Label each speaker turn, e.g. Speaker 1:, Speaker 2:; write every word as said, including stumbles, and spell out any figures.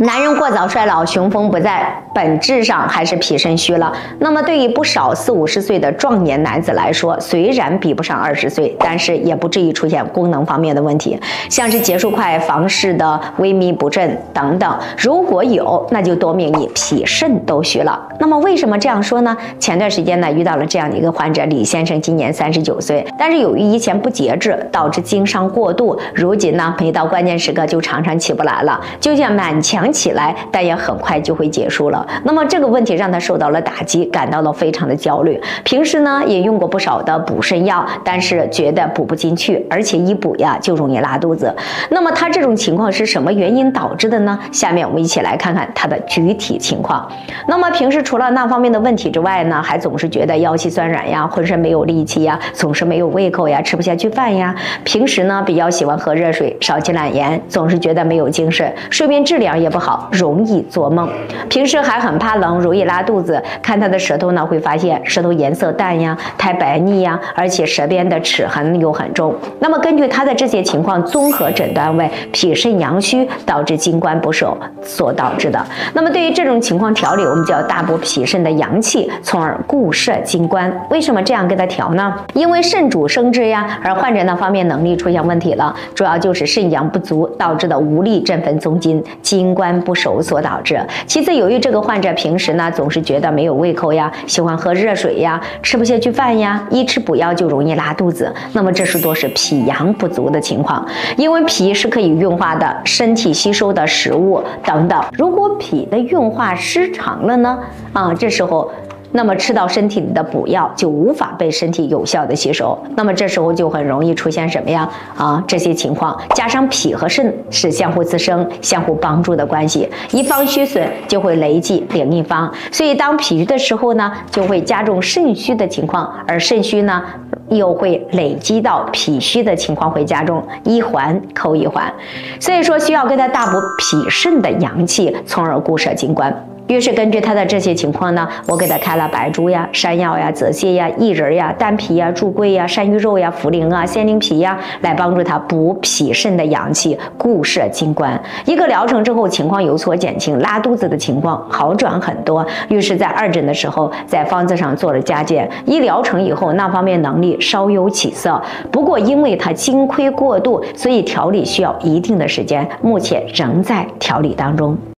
Speaker 1: 男人过早衰老，雄风不在，本质上还是脾肾虚了。那么对于不少四五十岁的壮年男子来说，虽然比不上二十岁，但是也不至于出现功能方面的问题，像是结束快、房事的萎靡不振等等。如果有，那就多命你脾肾都虚了。那么为什么这样说呢？前段时间呢，遇到了这样的一个患者，李先生今年三十九岁，但是由于以前不节制，导致经伤过度，如今呢，每到关键时刻就常常起不来了，就像满强起来，但也很快就会结束了。那么这个问题让他受到了打击，感到了非常的焦虑。平时呢也用过不少的补肾药，但是觉得补不进去，而且一补呀就容易拉肚子。那么他这种情况是什么原因导致的呢？下面我们一起来看看他的具体情况。那么平时除了那方面的问题之外呢，还总是觉得腰膝酸软呀，浑身没有力气呀，总是没有胃口呀，吃不下去饭呀。平时呢比较喜欢喝热水，少吃懒盐，总是觉得没有精神，睡眠质量也不好，容易做梦。平时还很怕冷，容易拉肚子。看他的舌头呢，会发现舌头颜色淡呀，苔白腻呀，而且舌边的齿痕又很重。那么根据他的这些情况，综合诊断为脾肾阳虚导致精关不守所导致的。那么对于这种情况调理，我们就要大补脾肾的阳气，从而固摄精关。为什么这样给他调呢？因为肾主生殖呀，而患者那方面能力出现问题了，主要就是肾阳不足导致的无力振奋宗筋，精关不守所导致。其次，由于这个患者平时呢总是觉得没有胃口呀，喜欢喝热水呀，吃不下去饭呀，一吃补药就容易拉肚子，那么这是多是脾阳不足的情况。因为脾是可以运化的，身体吸收的食物等等，如果脾的运化失常了呢，啊，这时候那么吃到身体里的补药就无法被身体有效的吸收，那么这时候就很容易出现什么呀？啊，这些情况，加上脾和肾是相互滋生、相互帮助的关系，一方虚损就会累积另一方，所以当脾虚的时候呢，就会加重肾虚的情况，而肾虚呢又会累积到脾虚的情况会加重，一环扣一环，所以说需要给他大补脾肾的阳气，从而固摄精关。于是根据他的这些情况呢，我给他开了白术呀、山药呀、泽泻呀、薏仁呀、丹皮呀、猪桂呀、山芋肉呀、茯苓啊、鲜灵皮呀，来帮助他补脾肾的阳气，固摄精关。一个疗程之后，情况有所减轻，拉肚子的情况好转很多。于是，在二诊的时候，在方子上做了加减，一疗程以后，那方面能力稍有起色。不过，因为他精亏过度，所以调理需要一定的时间，目前仍在调理当中。